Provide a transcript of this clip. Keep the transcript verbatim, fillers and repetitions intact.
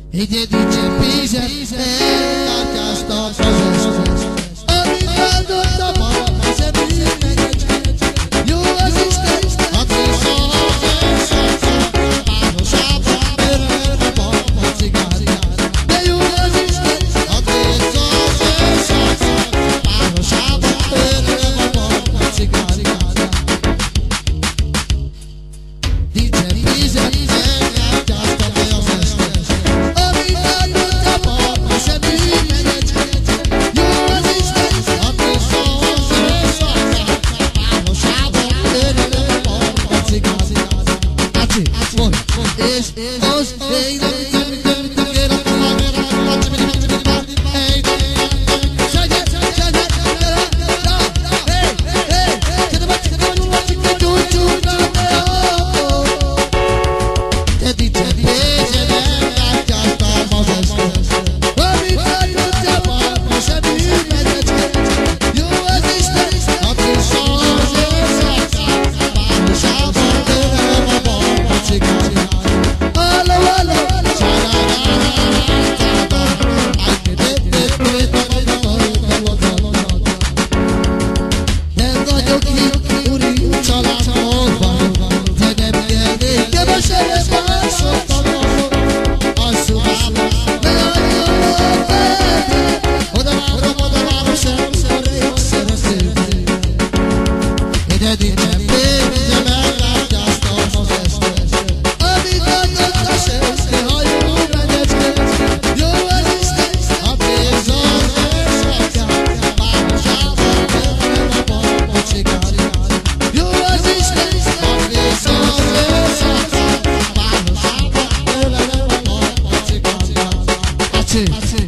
Idzie dice pise e la casta proces. Abitando da mama se vive. You existe a te soze soze. Pano shaba per la bomba cigari. You existe a te soze soze. Pano shaba per la bomba cigari. Dice pise e la casta proces. Is os hey That's it.